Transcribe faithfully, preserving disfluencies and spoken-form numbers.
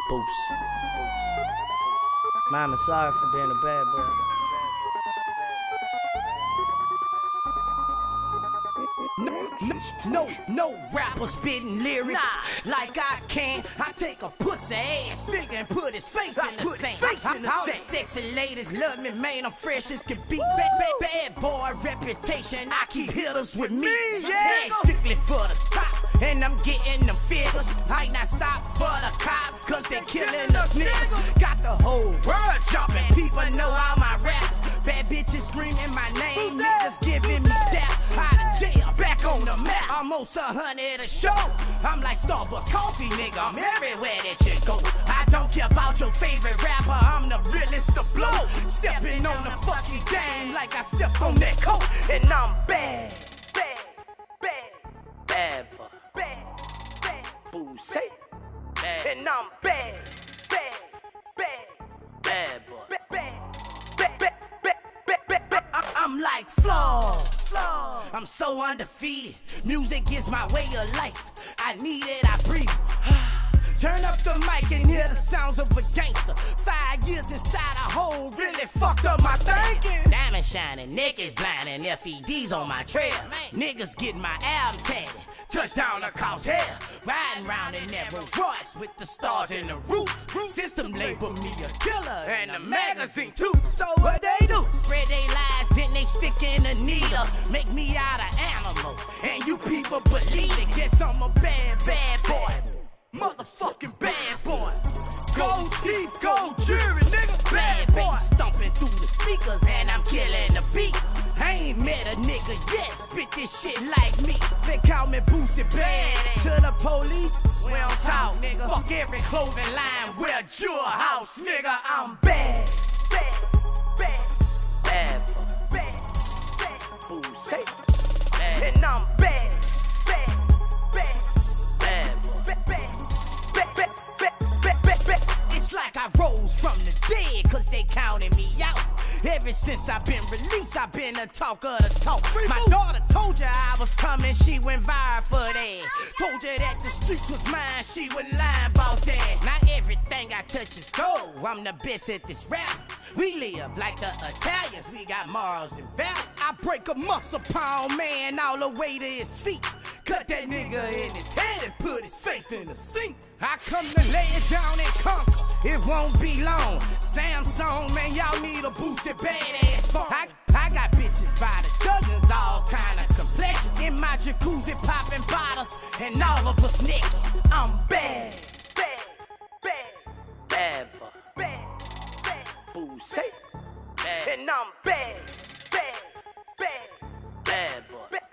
Boost. Mama, sorry for being a bad boy. No, no, no, no rapper spitting lyrics nah. Like I can. I take a pussy ass nigga and put his face I in the sand. All the sexy ladies love me, man. I'm fresh as can be. Bad, bad, bad boy reputation. I keep hitters with me. Yeah, strictly for the top, and I'm getting them figures. I ain't not stop for the cop, cause they killing us niggas. Got the whole world jumping. People know all my raps. Bad bitches screaming my name. Niggas giving me dap. Out of jail, back on the map. Almost a hundred a show. I'm like Starbucks coffee, nigga. I'm everywhere that you go. I don't care about your favorite rapper. I'm the realest to blow. Stepping on the fucking game like I stepped on that coat. And I'm bad, bad, bad, bad boy, bad, bad, Boosie, bad. And I'm bad, bad, bad, bad boy, bad, bad, bad, bad, bad, bad, bad. I'm like Flaw. I'm so undefeated. Music is my way of life. I need it, I breathe. Turn up the mic and hear the sounds of a gangster. Five years inside a hole really fucked up my thinking. Diamond shining, niggas blinding, F E Ds on my trail. Niggas getting my album tatted. Touchdown across hell. Riding round in that Rolls Royce with the stars in the roof. System label me a killer and a magazine too. So what they do? Spread they lies, then they stick in a needle. Make me out of animal, and you people believe it. Guess I'm a bad, bad boy. Motherfucking bad boy. Gold teeth, gold jewelry, nigga. Bad boy. Stomping through the speakers and I'm killing the beat. I ain't met a nigga yet spit this shit like me. They call me Boosie Bad. To the police, we don't talk, nigga. Fuck every clothing line, wear Jewel House, nigga. I'm bad, bad, bad, bad boy, bad, bad, Boosie, bad, and I'm bad, bad, bad, bad boy, bad, bad. It's like I rose from the dead, cause they counted me out. Ever since I've been released, I've been a talk of the talk. My daughter told you I was coming, she went viral for that. Told you that the streets was mine, she wasn't lying about that. Not everything I touch is gold, I'm the best at this rap. We live like the Italians, we got morals and value. I break a muscle pound man all the way to his feet. Cut that nigga in his head and put his face in the sink. I come to lay it down and conquer, it won't be long. Samsung, man, y'all need a Boosie badass phone. I, I got bitches by the dozens, all kind of complexion. In my jacuzzi popping bottles, and all of us nigga. I'm bad, bad, bad, bad boy, bad, bad, Boosie, bad, and I'm bad, bad, bad, bad boy. Bad.